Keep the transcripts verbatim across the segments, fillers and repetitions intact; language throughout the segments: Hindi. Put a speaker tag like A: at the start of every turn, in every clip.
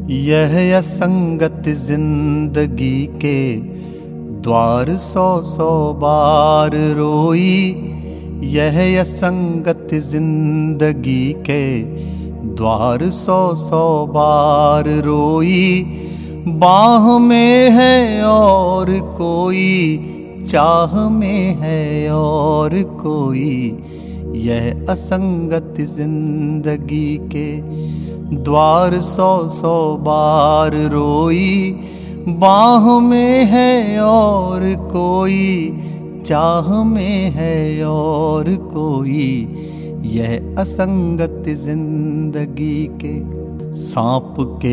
A: यह असंगत जिंदगी के द्वार सौ सौ बार रोई। यह असंगत जिंदगी के द्वार सौ सौ बार रोई। बाह में है और कोई, चाह में है और कोई। यह असंगत जिंदगी के द्वार सौ सौ बार रोई। बाह में है और कोई, चाह में है और कोई। यह असंगत जिंदगी के सांप के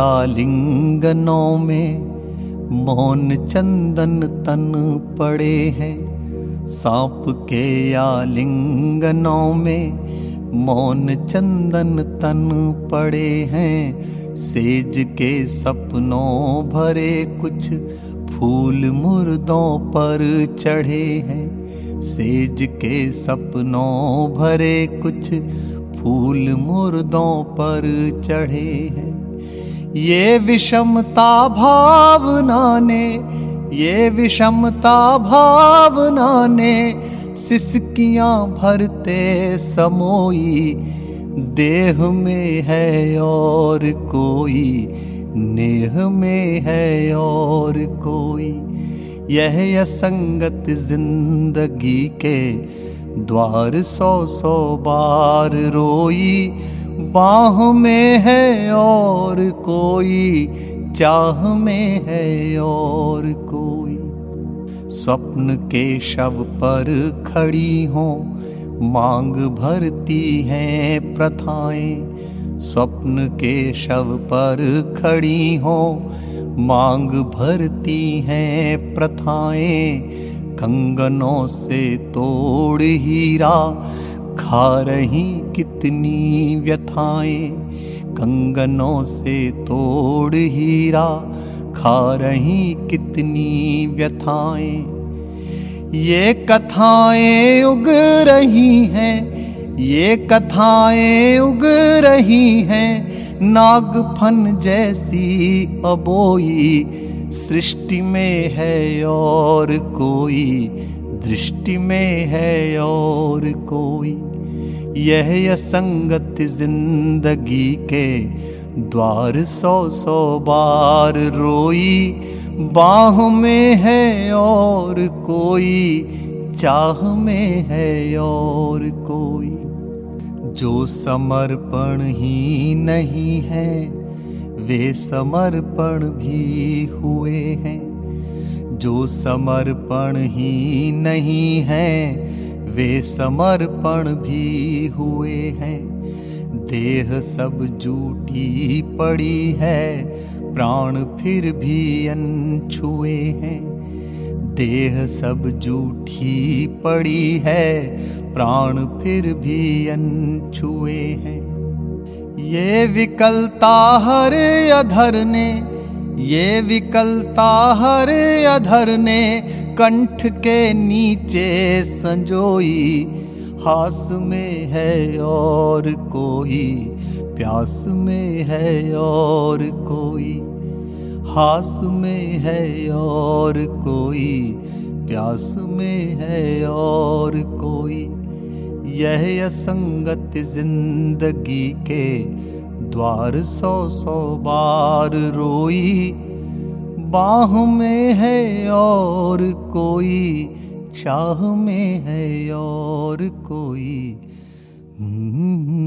A: आलिंगनों में मौन चंदन तन पड़े हैं। सांप के आलिंगनों में मौन चंदन तन पड़े हैं। सेज के सपनों भरे कुछ फूल मुर्दों पर चढ़े हैं। सेज के सपनों भरे कुछ फूल मुर्दों पर चढ़े हैं। ये विषमता भावना ने, ये विषमता भावना ने सिसकियां भरते समोई। देह में है और कोई, नेह में है और कोई। यह असंगत जिंदगी के द्वार सौ सौ बार रोई। बाह में है और कोई, चाह में है और कोई। स्वप्न के शव पर खड़ी हों मांग भरती हैं प्रथाएं। स्वप्न के शव पर खड़ी हों मांग भरती हैं प्रथाएं। कंगनों से तोड़ हीरा खा रही कितनी व्यथाएं। कंगनों से तोड़ हीरा खा रही कितनी व्यथाएं। ये कथाएं उग रही हैं, ये कथाएं उग रही हैं नागफन जैसी अबोई। सृष्टि में है और कोई, दृष्टि में है और कोई। यह असंगत जिंदगी के द्वार सौ सौ बार रोई। बाह में है और कोई, चाह में है और कोई। जो समर्पण ही नहीं है वे समर्पण भी हुए हैं। जो समर्पण ही नहीं है वे समर्पण भी हुए हैं। देह सब झूठी पड़ी है, प्राण फिर भी अनछुए हैं। देह सब झूठी पड़ी है, प्राण फिर भी अनछुए हैं। ये विकलता हर अधर ने, ये विकलता हर अधर ने कंठ के नीचे संजोई। हास में है और कोई, प्यास में है और कोई। हास में है और कोई, प्यास में है और कोई। यह असंगत जिंदगी के द्वार सौ सौ बार रोई। बाह में है और कोई, चाह में है और कोई।